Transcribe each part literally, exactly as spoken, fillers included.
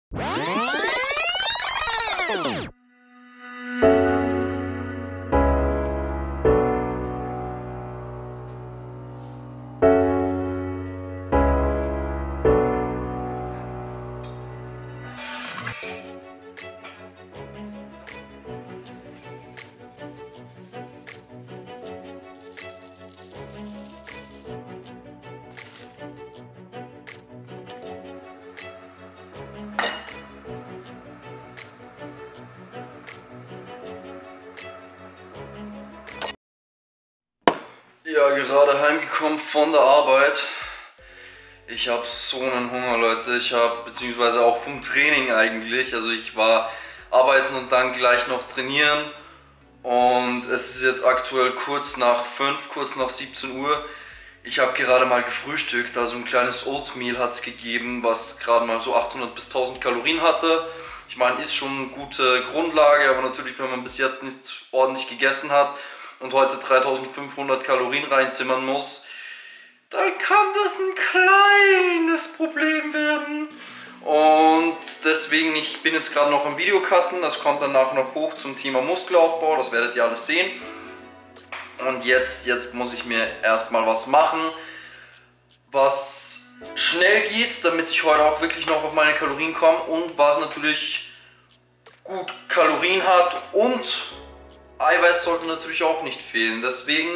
Ja, gerade heimgekommen von der Arbeit. Ich habe so einen Hunger, Leute. Ich habe, beziehungsweise auch vom Training eigentlich. Also ich war arbeiten und dann gleich noch trainieren. Und es ist jetzt aktuell kurz nach fünf, kurz nach siebzehn Uhr. Ich habe gerade mal gefrühstückt. Also ein kleines Oatmeal hat es gegeben, was gerade mal so achthundert bis tausend Kalorien hatte. Ich meine, ist schon eine gute Grundlage, aber natürlich, wenn man bis jetzt nicht ordentlich gegessen hat und heute dreitausendfünfhundert Kalorien reinzimmern muss, dann kann das ein kleines Problem werden. Und deswegen, ich bin jetzt gerade noch am Videocutten, das kommt danach noch hoch zum Thema Muskelaufbau, das werdet ihr alles sehen. Und jetzt, jetzt muss ich mir erstmal was machen, was schnell geht, damit ich heute auch wirklich noch auf meine Kalorien komme und was natürlich gut Kalorien hat, und Eiweiß sollte natürlich auch nicht fehlen. Deswegen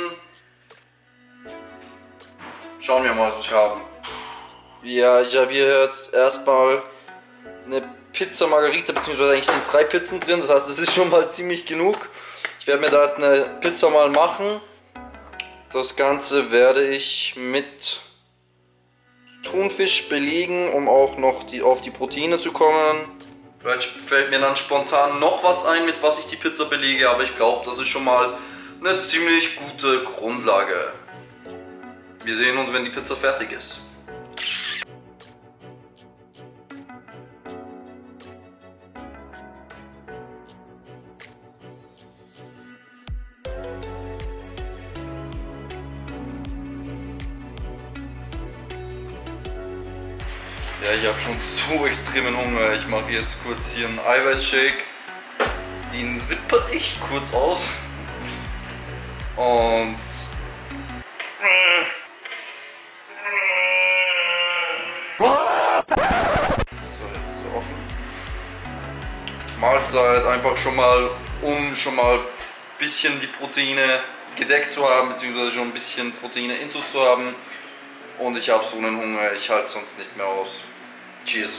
schauen wir mal, was ich habe. Ja, ich habe hier jetzt erstmal eine Pizza Margherita, beziehungsweise eigentlich sind drei Pizzen drin. Das heißt, es ist schon mal ziemlich genug. Ich werde mir da jetzt eine Pizza mal machen. Das Ganze werde ich mit Thunfisch belegen, um auch noch die, auf die Proteine zu kommen. Vielleicht fällt mir dann spontan noch was ein, mit was ich die Pizza belege, aber ich glaube, das ist schon mal eine ziemlich gute Grundlage. Wir sehen uns, wenn die Pizza fertig ist. Ja, ich habe schon so extremen Hunger. Ich mache jetzt kurz hier einen Eiweißshake. Den sippere ich kurz aus. Und so, jetzt ist er offen. Mahlzeit einfach schon mal, um schon mal ein bisschen die Proteine gedeckt zu haben, beziehungsweise schon ein bisschen Proteine intus zu haben. Und ich habe so einen Hunger, ich halte sonst nicht mehr aus. Cheers.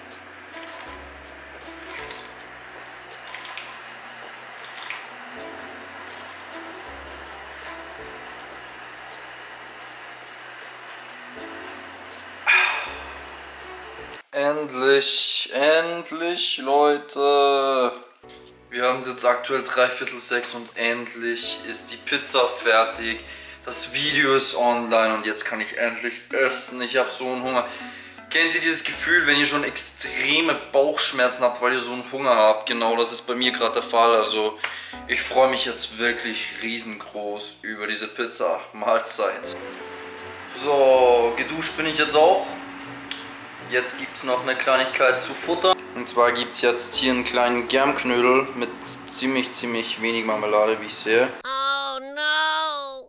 Endlich, endlich, Leute. Wir haben es jetzt aktuell dreiviertel sechs und endlich ist die Pizza fertig. Das Video ist online und jetzt kann ich endlich essen. Ich habe so einen Hunger. Kennt ihr dieses Gefühl, wenn ihr schon extreme Bauchschmerzen habt, weil ihr so einen Hunger habt? Genau, das ist bei mir gerade der Fall. Also ich freue mich jetzt wirklich riesengroß über diese Pizza. Mahlzeit. So, geduscht bin ich jetzt auch. Jetzt gibt es noch eine Kleinigkeit zu futtern. Und zwar gibt es jetzt hier einen kleinen Germknödel mit ziemlich, ziemlich wenig Marmelade, wie ich sehe. Oh no!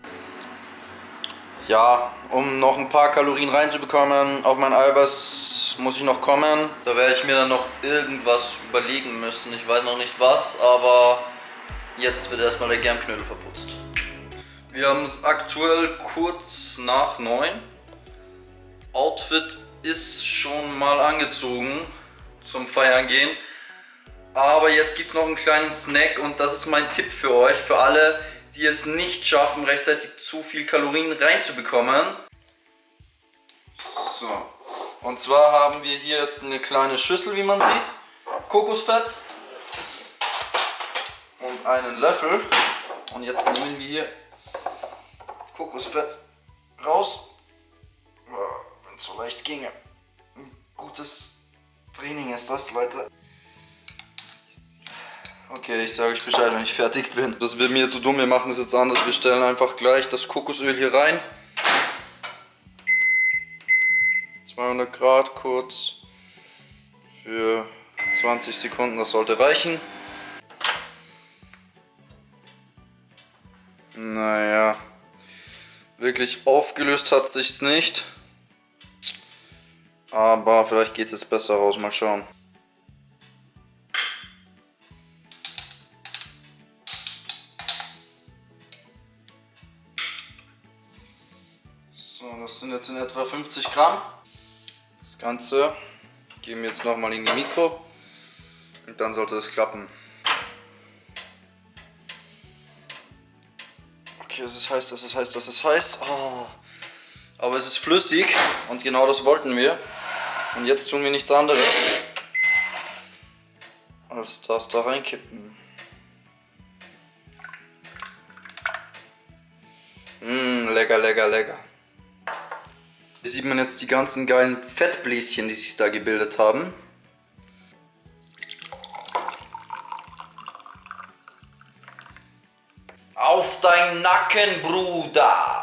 Ja, um noch ein paar Kalorien reinzubekommen, auf mein Eiweiß muss ich noch kommen. Da werde ich mir dann noch irgendwas überlegen müssen. Ich weiß noch nicht was, aber jetzt wird erstmal der Germknödel verputzt. Wir haben es aktuell kurz nach neun. Outfit ist schon mal angezogen zum Feiern gehen. Aber jetzt gibt es noch einen kleinen Snack und das ist mein Tipp für euch, für alle, die es nicht schaffen, rechtzeitig zu viel Kalorien reinzubekommen. So, und zwar haben wir hier jetzt eine kleine Schüssel, wie man sieht, Kokosfett und einen Löffel. Und jetzt nehmen wir hier Kokosfett raus, wenn es so leicht ginge. Ein gutes Training ist das, Leute. Okay, ich sage euch Bescheid, wenn ich fertig bin. Das wäre mir zu dumm, wir machen das jetzt anders. Wir stellen einfach gleich das Kokosöl hier rein. zweihundert Grad kurz Für zwanzig Sekunden, das sollte reichen. Naja, wirklich aufgelöst hat sich's nicht. Aber vielleicht geht es jetzt besser raus, mal schauen. So, das sind jetzt in etwa fünfzig Gramm. Das Ganze geben wir jetzt nochmal in die Mikro und dann sollte das klappen. Okay, es ist heiß, es ist heiß, es ist heiß. Oh. Aber es ist flüssig und genau das wollten wir. Und jetzt tun wir nichts anderes als das da reinkippen. Mmh, lecker, lecker, lecker. Hier sieht man jetzt die ganzen geilen Fettbläschen, die sich da gebildet haben. Auf deinen Nacken, Bruder!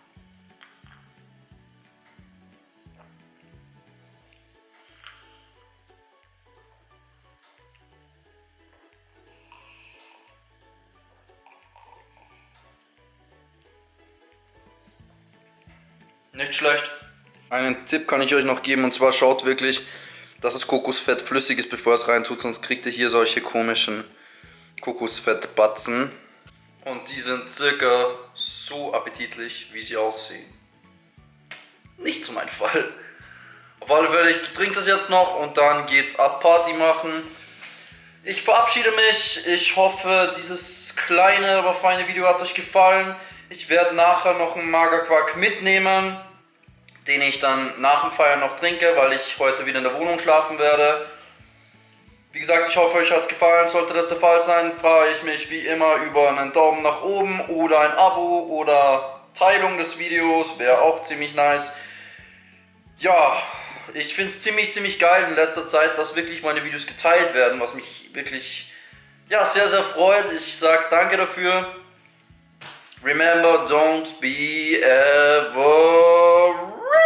Nicht schlecht. Einen Tipp kann ich euch noch geben, und zwar schaut wirklich, dass das Kokosfett flüssig ist, bevor es rein tut, sonst kriegt ihr hier solche komischen Kokosfettbatzen. Und die sind circa so appetitlich, wie sie aussehen. Nicht so mein Fall. Auf alle Fälle, ich trinke das jetzt noch und dann geht's ab Party machen. Ich verabschiede mich. Ich hoffe, dieses kleine, aber feine Video hat euch gefallen. Ich werde nachher noch einen Magerquark mitnehmen, den ich dann nach dem Feiern noch trinke, weil ich heute wieder in der Wohnung schlafen werde. Wie gesagt, ich hoffe, euch hat es gefallen. Sollte das der Fall sein, freue ich mich wie immer über einen Daumen nach oben oder ein Abo oder Teilung des Videos. Wäre auch ziemlich nice. Ja, ich finde es ziemlich, ziemlich geil in letzter Zeit, dass wirklich meine Videos geteilt werden, was mich wirklich ja, sehr, sehr freut. Ich sage danke dafür. Remember, don't be ever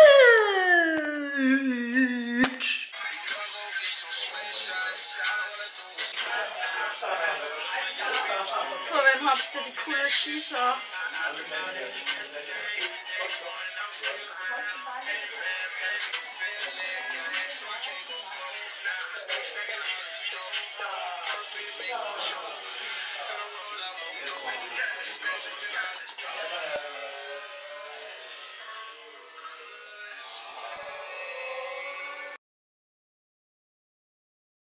rich. Von wem habt ihr die coole Shisha?